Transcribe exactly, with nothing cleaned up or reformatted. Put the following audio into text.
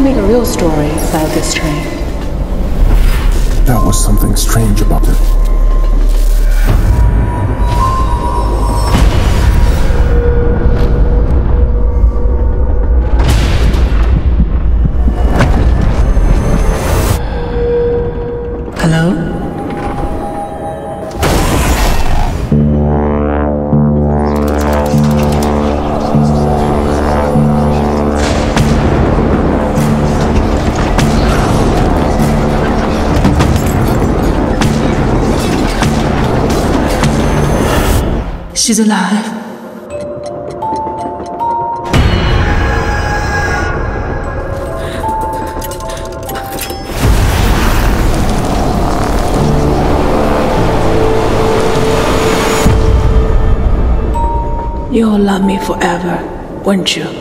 me the real story about this train. That was something strange about it. Hello? She's alive. You'll love me forever, won't you?